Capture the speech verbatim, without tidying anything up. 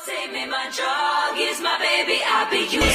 Take me, my drug is my baby, I be using